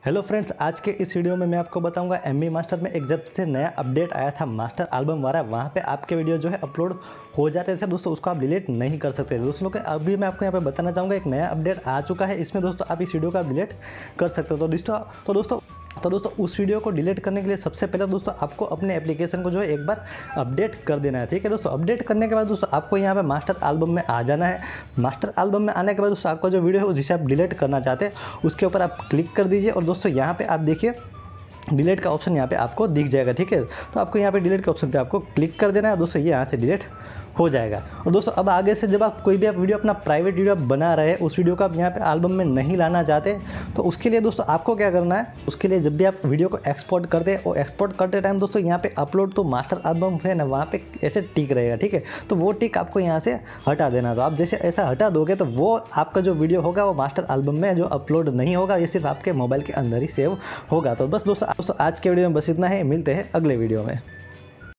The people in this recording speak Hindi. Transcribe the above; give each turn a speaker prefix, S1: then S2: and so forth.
S1: हेलो फ्रेंड्स, आज के इस वीडियो में मैं आपको बताऊंगा एमवी मास्टर में एक जब से नया अपडेट आया था मास्टर एल्बम वाला, वहाँ पे आपके वीडियो जो है अपलोड हो जाते थे दोस्तों, उसको आप डिलीट नहीं कर सकते दोस्तों। के अभी मैं आपको यहाँ पे बताना चाहूँगा एक नया अपडेट आ चुका है, इसमें दोस्तों आप इस वीडियो को डिलीट कर सकते हो। तो दोस्तों उस वीडियो को डिलीट करने के लिए सबसे पहले दोस्तों आपको अपने एप्लीकेशन को जो है एक बार अपडेट कर देना है। ठीक है दोस्तों, अपडेट करने के बाद दोस्तों आपको यहाँ पे मास्टर एल्बम में आ जाना है। मास्टर एल्बम में आने के बाद दोस्तों आपका जो वीडियो है जिसे आप डिलीट करना चाहते हैं उसके ऊपर आप क्लिक कर दीजिए और दोस्तों यहाँ पे आप देखिए डिलीट का ऑप्शन यहाँ पे आपको दिख जाएगा। ठीक है, तो आपको यहाँ पे डिलीट के ऑप्शन पे आपको क्लिक कर देना है दोस्तों, ये यहाँ से डिलीट हो जाएगा। और दोस्तों अब आगे से जब आप कोई भी वीडियो अपना प्राइवेट वीडियो बना रहे हैं, उस वीडियो को आप यहाँ पे एल्बम में नहीं लाना चाहते, तो उसके लिए दोस्तों आपको क्या करना है, उसके लिए जब भी आप वीडियो को एक्सपोर्ट करते हैं और एक्सपोर्ट करते टाइम दोस्तों यहाँ पे अपलोड तो मास्टर एल्बम है ना, वहाँ पे ऐसे टिक रहेगा। ठीक है, तो वो टिक आपको यहाँ से हटा देना। तो आप जैसे ऐसा हटा दोगे तो वो आपका जो वीडियो होगा वो मास्टर एल्बम में जो अपलोड नहीं होगा, ये सिर्फ आपके मोबाइल के अंदर ही सेव होगा। तो बस दोस्तों आज के वीडियो में बस इतना है, मिलते हैं अगले वीडियो में।